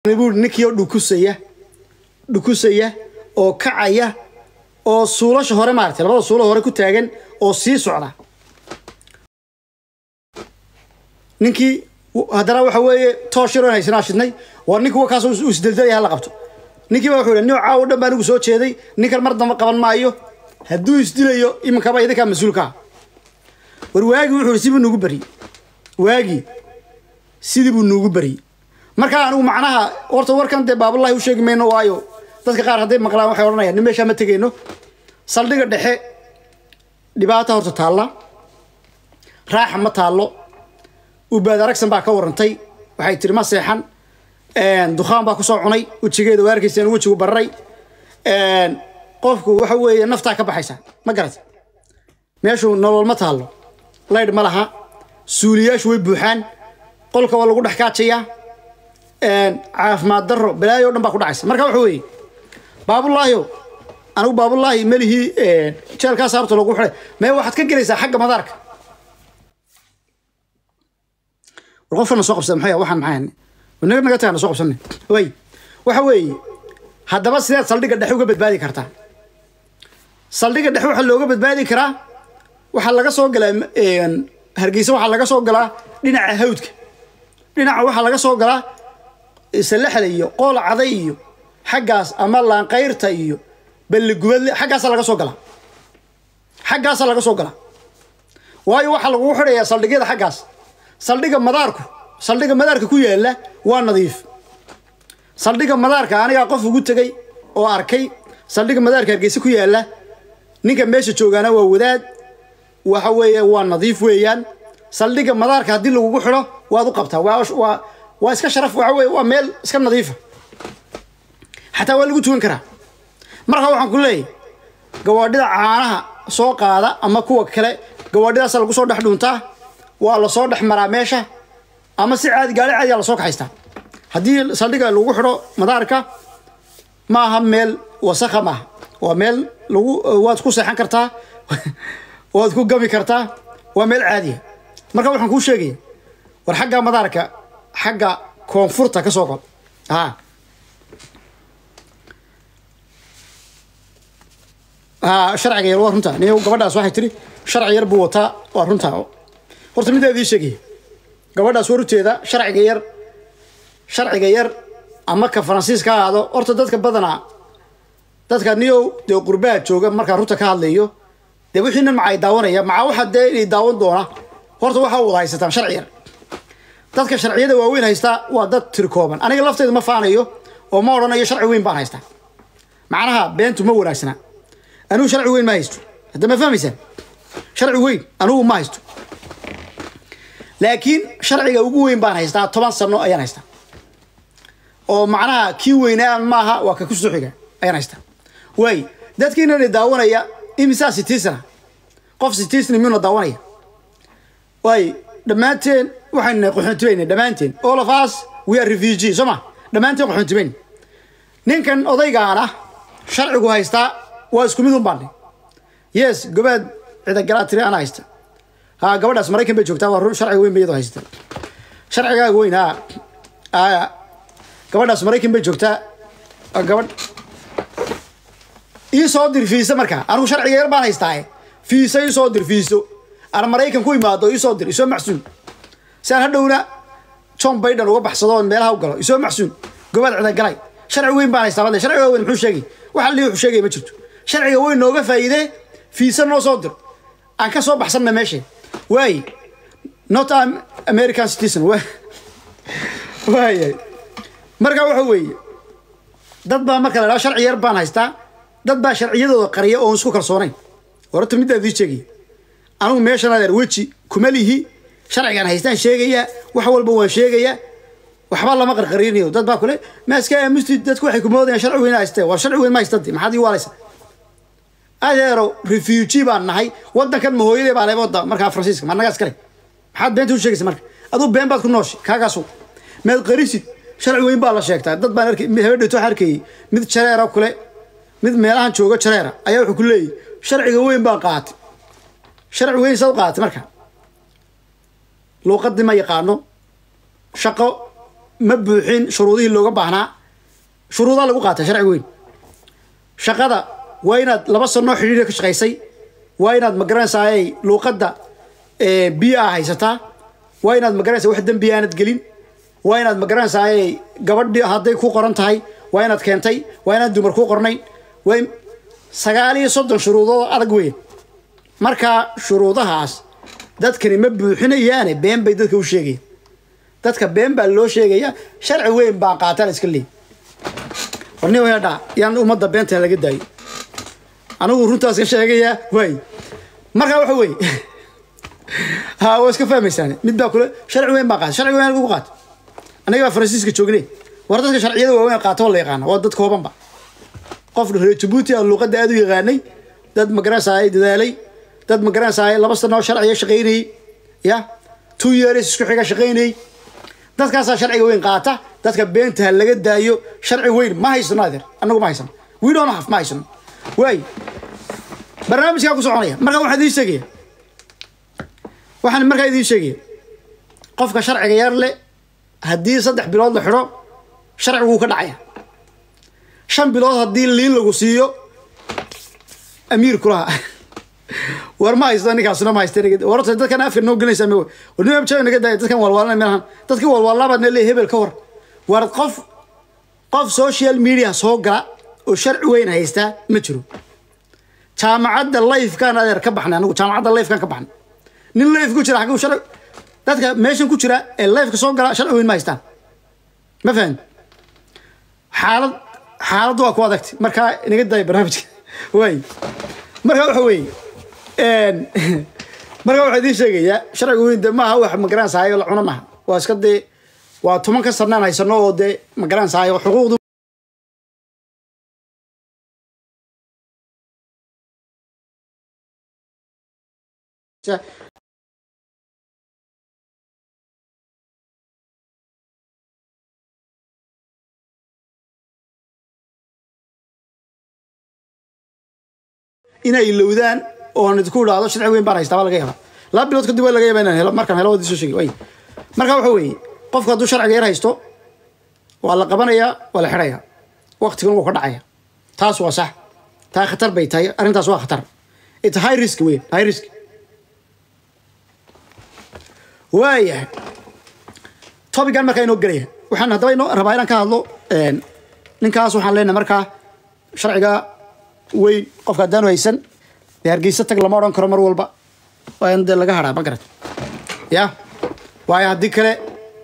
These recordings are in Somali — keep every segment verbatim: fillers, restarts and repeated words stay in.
نبود نكيو دكوسية دكوسية أو كعية أو صولة شهر مارت لبعض صولة هوري كتاعن أو سي سعرة نكي هذا روح هو تاشيرون هاي سناشدني ونكي هو كاسو وسدلدلي هلا قبته نكي بقول إنه عاود بانو سوت شيء نكي المرض ما قبل ما أيوه هدو يستدليو إما كبا إذا كان مسؤول كا والواجي وحول سيب النوجو بري واجي سيب النوجو بري marka anu macnaha horta warkan de baaballahi u sheegmayno waayo dadka qaar haday maqlaan waxay oranayaan in meesha ma tageeno saldhiga dhexe dhibaato horta taala raax ma taalo u baadaragsan baa ka warantay waxay tiri ma seexan een duqaan baa ku soo cunay wajigeeda waarkiisana wajigu baray een qofku waxa weeye nafta ka baxaysa ma garat meeshu nolol ma taalo leyd ma laha suuliyaashu way buuxaan qolka waa lagu dhaxkaaciyaa caafimaad daro balaayo dhan baa ku dhacaysa marka waxa weeye baabullaahi anigu baabullaahi malihi jeelkaas horta lagu xiray mee waxaad ka gelaysaa xagga madaarka warqofna soo qabsan maxay waxaan maxay wanaga naga taana soo qabsanay way waxa weeye haddaba sidaad saldhiga dhexe uga badbaadi kartaa saldhiga dhexe waxa looga badbaadi karaa waxa laga soo galaa hargeysa waxa laga soo galaa dhinaca hawdka dhinaca waxa laga soo galaa isla iyo qool caday iyo xagaas ama laan qayrta iyo bal gubad xagaas laga soo galaa xagaas laga soo galaa waayo waxa lagu xidhayaa saldhigyada xagaas saldhiga madaarku saldhiga madaarka ku yaala waa nadiif saldhiga madaarka aniga qof ugu tagay oo arkay saldhiga madaarka Hargeysa ku yaala ninka meesha joogana waa wadaad waxa weeye waa nadiif weeyaan saldhiga madaarka hadii lagu xidho waad u qabtaa waa waa iska sharaf waxa weeye waa meel iska nadiifa xataa waa lagu tukan karaa marka waxaan ku leeyahay gawaadhida caanaha soo qaada ama kuwa kale gawaadhidaas lagu soo dhex dhuntaa waa la soo dhex maraa meesha ama si caadi gaari caadi la soo kaxaystaa haddii saldhiga lagu xidho madaarka ma aha meel wasakh ma waa meel lagu waad ku seexan kartaa waad ku gami kartaa waa meel caadi marka waxaan ku sheegay war xagga madaarka xagga koonfurta ka soo qod ha ha sharciga yar waa runta niyo gabadhaas waxay tiri sharci yar buu wataa waa runta horta mideedii sheegay gabadhaas waruteeda sharciga yar sharciga yar ama ka Faransiiska aado horta dadka badana dadka niyo de qurbaa jooga marka runta ka hadlayo de wixiina macay daawanaya maca waxa de inay daawan doona horta waxa uu haysataan sharci yar dadka sharciyada waaweyn haysta waa dad tirkooban aniga lafteedu ma faanayo oo ma oranayo sharci weyn baan haysta macnaha beentu ma wanaagsana anu sharci weyn ma haysto hadda ma fahmaysan sharci weyn anu ma haysto laakiin sharciga ugu weyn baan haystaa toban sano ayaan haystaa oo macnaha kii weynaan maaha waa ka ku soo xiga ayaan haystaa way dadkiina daawanaya imisa sitisana qof sitisna miyuu daawanaya way dhamaanteen waxaan qoxontibayna dhamaanteen all of us we are refugees soma dhamaanteen qoxontibayn ninkan odaygaana sharcigu haysta waa isku mid u baan yes gabadh cida galaatiri ana haysta ha gabadhaas Mareykan bay joogtaa waa sharci weyn bay haysta sharciga weyn ha aa gabadhaas Mareykan bay joogtaa gabadh ii soo dir fiisa marka anigu sharciga yar baan haystaa fiisa ii soo dir fiiso أنا مريكان كوي ما دو يصدر يسوي محسون سأل هدونا توم بيدن وقبح صدون بيلها وقلا يسوي محسون قبل عنا قلاي شرع وين بان يستعمل شرع وين محوش شقي وحلي محوش شقي ما شفته شرع وين نوقف فايدة في سنة صدر أنا كسب بحسنا ماشي واي not am American citizen واي واي مرجع وحوي ضد ما مركز لا شرع يربان هيستا ضد با شرعية قرية أو نسكو كرسونين ورت مدة ذي شقي أنا ماشان هذا الوجه كماله شرعي أنا هيستان شيء وحول بوان شيء وحبال الله ما قرقريني وده باكله ما سكان مستد ده كل حكومة ده شرعي وين هيستا وشرعي وين ما يستدي ما حد يوالس هذا رو ريفيوجي بان هاي وده كان مهويل بعليه وده مركز فرانسيسك ما نقص كله حد بنتو شيء اسمه أدو بين بعض كنوش كاغاسو ما القريسي شرعي وين بالله شيء ده بان هركي مهود تو هركي مد شريرة كله مد ميلان شوقة شريرة أيوة كله شرعي وين باقات شرع وين سوقات مركا لو قدم يقانو شقو ma buuxin shuruudihii looga baahnaa shuruudaa lagu qaatay sharci weyn shaqada waa inaad laba sano xiriir ka shaqaysay waa inaad magaranaysaay luuqadda ee biya haysataa waa inaad magaranaysaa wax dambi aanad gelin waa inaad magaranaysaay gabadhii hadday ku qoran tahay waa inaad keentay waa inaad dumar ku qornay way sagaal iyo soddon shuruudood adag weyn marka shuruudahaas dadkani ma buuxinayaane been bay dadka u sheegayaan dadka been baa loo sheegaya sharci weyn baa qaataan iska leey warni wada yaan umada beenta laga daayo anigu runtaas ka sheegaya way marka waxa way ha waa iska fahmaysan mid baa kula sharci weyn baa qaat sharci weyn ugu qaat aniga Faransiiska joognay war dadka sharciyada waa weyn qaato la yaqaan waa dad kooban ba qof reer Djibouti ah luqada aad u yaqaanay dad magarasay dadaalay dad magarasay laba sano sharciyo shaqeynay ya two years isku xiga shaqeynay dadkaas sharciga weyn qaata dadka beenta laga daayo sharci weyn ma haysano adeer anagu ma haysano we don't have ma haysano way barnaamijka ku soconaya marka waxa idin sheegay waxaan marka idin sheegay qofka sharciga yar leh hadii saddex bilood la xiro sharcigu ka dhacaya shan bilood hadii liin lagu siiyo amiir kulaha war ma haysano ninkaasna ma haysano warta dadkan afka noo galaysa ma wadnimo jooga naga daay dadkan walwalna meelahan dadkii walwalaabadna leey hebel ka war war qof qof social media soo gala oo sharci weyn haysta ma jiro jaamacadda live kan adeer ka baxnaa anigu jaamacadda live kan ka baxnaa nin live ku jira xaguu sharci dadka meeshan ku jira ee live ka soo gala sharci weyn ma haystaan ma fahant xaalad xaalad waa ku adagtay marka inaga daay barnaamijka way marka waxa weey een marka waxa idin sheegaya sharci weyn ma aha wax ma garanaysaa la cuno ma waa iska de waa toban ka sarnaan haysano oo de ma garanaysaa xuquuqdu inay ilowdaan oo aan idinku dhaado sharci weyn baan haystaa laga yaabaa laba bilood kadib waa laga yaabaa inaan helo markaan helo wadi soo sheegay way marka waxa weeye qofka hadduu sharciga yar haysto waa la qabanayaa waa la xirayaa waqtigan wuu ka dhacaya taas waa sax taa khatar bay tahay arrintaas waa khatar it's high risk weyn high risk waaya topican marka inoo galaya waxaan hadaba inoo rabaa inaan ka hadlo ninkaas waxaan leenahay marka sharciga weyn qofka daan haysan Hargeysa tag lama oran karo mar walba waa in laga haraa ma garad ya waay hadii kale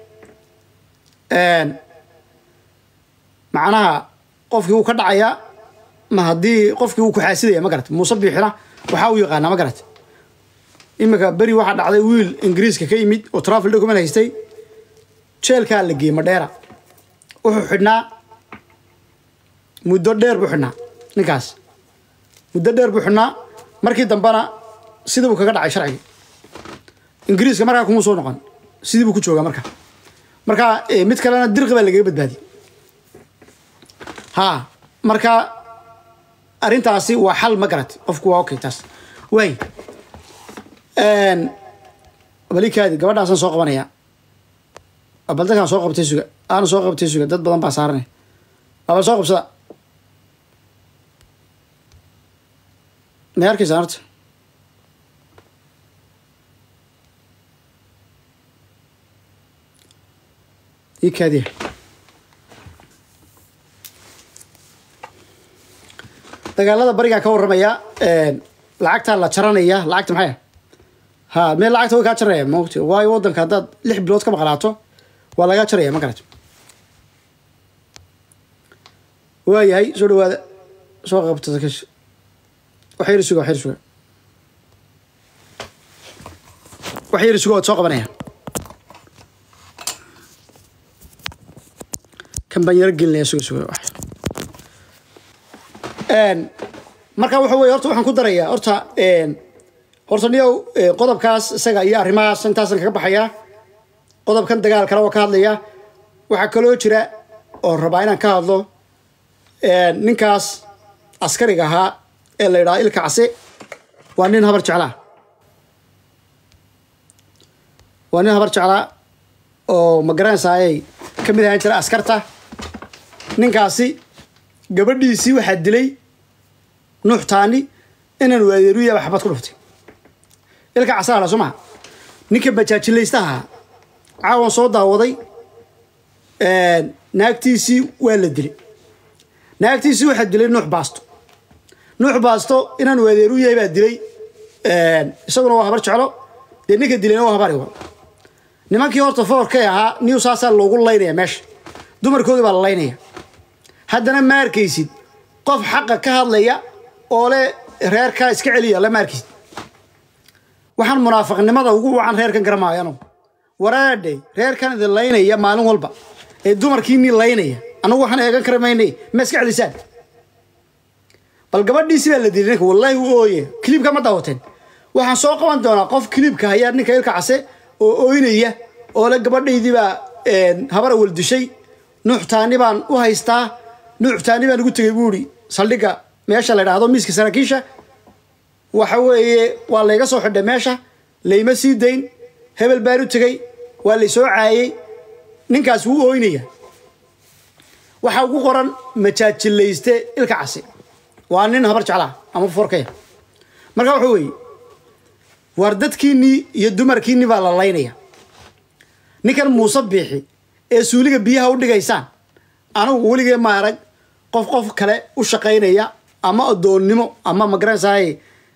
een macnaha qofkii uu ka dhacaya ma hadii qofkii uu ku xaasidaya ma garad Muuse Biixina waxa uu yaqaan ma garad imika bari waxa dhacday wiil Ingiriiska ka yimid oo travel document haystay jeelka la geeyay Madeira wuxuu xidhnaa muddo dheer buu xidhnaa ninkaas muddo dheer buu xidhnaa markii dambana sidii uu kaga dhacay sharciga Ingiriiska markaa kuma soo noqon sidii buu ku joogaa marka marka mid kalena dirqi baa laga badbaadiyay ha marka arrintaasi waa xal ma garad qofku waa okay taas way een balikaadi gabadhaas soo qabanaya abaldaan soo qabtay suga aan soo qabtay suga dad badan baa saaranay aba soo qabsada meerka saarta ikadi dagaalada bariga ka waramaya ee lacagta la jaranaya lacagta maxay ha meel lacagta way ka jaranaya moogti way wadanka dad lix bilood ka maqlaato waa laga jaraya ma garato waayahay soo dhawaada soo qabtada kash waxay risuga waxay risuga waxay risuga soo qabanaya kan banyar gelnay suga suga wax een marka waxa weey horta waxaan ku darayaa horta een horta niyow qodobkaas isaga iyo arrimahaas intaas kaga baxaya qodobkan dagaal kale oo ka hadlaya waxa kale oo jira oo rabaa inaan ka hadlo een ninkaas askariga ahaa ee la yiraahdo ilka case waa nin habar jeclaa waa nin habar jeclaa oo ma garanaysaay kamid ahaan jira askarta ninkaasi gabadhiisii waxaa dilay nuux taani inaan waadeeruya waxbad ku dhuftay ilka casaala soo ma ninka bajaajilaystaha caawan soo daawaday een naagtiisii waa la dilay naagtiisii waxaa dilay nuux baasto nuux baasto inaan waadeeruya baa dilay een isaguna waa habar jeclo dee ninka dilayna waa habar iwa nimankii horta foorkay ahaa niw saasaa loogu laynaya meesha dumarkoodii baa la laynaya haddana ma arkaysid qof xaqa ka hadlaya oo le reerkaa iska celiya lama arkaysid waxaan munaafiqnimada ugu wacan reerkan garamaayo anugu waraadhe reerkan idin laynaya maalin walba ee dumarkiinii laynaya anugu waxaan eegan kara maynay ma iska celisaan bal gabadhiisi baa la dilay ninka wallaahi wuu ooye kiliibka ma daawateen waxaan soo qaban doonaa qof kiliibka hayaa ninka ilka case oo ooynaya oo le gabadhaydii baa habar awal dishay nuux taani baan u haystaa nuux taani baan ugu tegay buuri saldhigga meesha la yidhaahdo miiska saraakiisha waxa weeye waa layga soo xidhay meesha layma sii dayn hebel baan u tegey waa lay soo caayey ninkaas wuu ooynaya waxaa ugu qoran majaajilayste ilka case waa nin habar jeclaa ama foorkaya marka waxa weeye war dadkiinnii iyo dumarkiinnii baa la laynaya ninkan muuse biixi ee suuliga biyaha u dhigaysaan anigu weligee ma arag qof qof kale u shaqaynaya ama adoonnimo ama magaranaysaay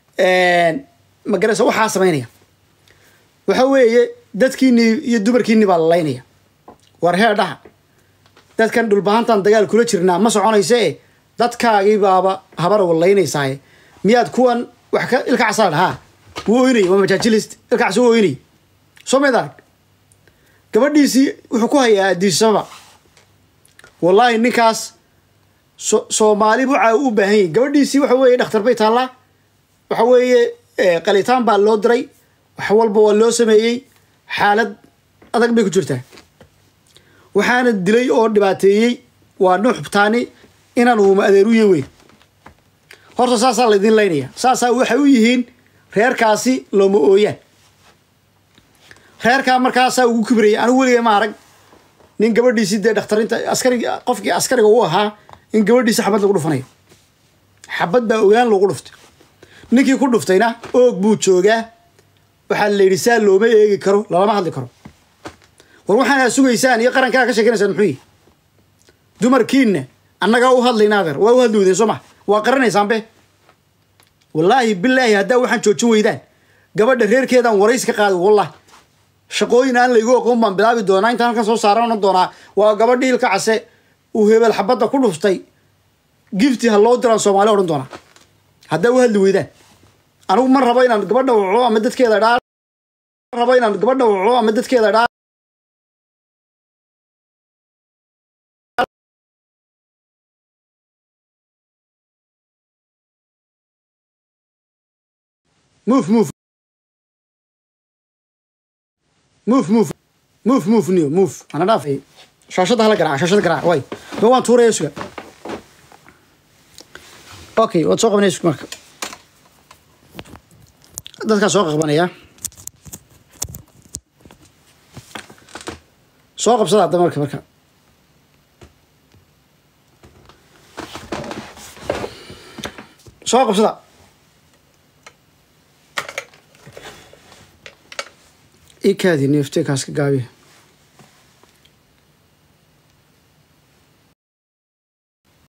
magaranaysa waxaa samaynaya waxa weeye dadkiinnii iyo dumarkiinnii baa la laynaya war hee dhaha dadkan dhulbahantan dagaal kula jirnaa ma soconaysa e dadkaagii baaba habar wallaynaysaay miyaad kuwan wax ka ilka casaa dhahaa wuu oynay waa majaajilist ilka cas wuu oynay soo mayd arag gabadhiisii wuxuu ku hayaa adiisaba wallaahi ninkaas soomaali bucaa u baahan yahay gabadhiisii waxa weeye dhakhtar bay taallaa waxa weeye qalitaan baa loo diray wax walba waa loo sameeyey xaalad adag bay ku jirtaa waxaana dilay oo dhibaateeyey waa nuux taani inaan uuma adeeruye wey horta saasaa laydin laynaya saasaa waxay u yihiin reerkaasi looma ooyaan reerkaa markaasaa ugu kibraya anigu weligay ma arag nin gabadhiisii dee dhakhtarinta askari qofkii askariga u ahaa in gabadhiisi xabad lagu dhufanayo xabad baa ogaan lagu dhuftay ninkii ku dhuftayna oog buu joogaa waxaa la yidhi saa looma eegi karo lalama hadli karo war waxaana sugaysaan iyo qarankaa ka sheekanaysaan muxuu yihi dumarkiinna annagaa u hadlayna adeer waa u hadli weydeen soo ma waa qaranaysaanbe wallaahi bilaahi haddaa waxaan joojin weydaan gabadha reerkeedaan waraysi ka qaadi wallahi shaqooyin aan laygu aqoon baan bilaabi doonaa intaan halkan soo saaran odhan doonaa waa gabadhii ilka case uu hebel xabadda ku dhuftay gifti ha loo diraan soomaali odhan doonaa haddaa u hadli weydaan anigu ma rabo inaan gabadha waco ama dadkeeda dhaa ma rabo inaan gabadha waco ama dadkeeda dhaa move move move move move move new move أنا رافي شاشة هلا قرع شاشة قرع واي بوان توري يسوع أوكي وتسوق من يسوع مرك ده كان سوق غبانية سوق بصراحة ده مرك مرك سوق بصراحة إيه كذي نفتك هاسك قابي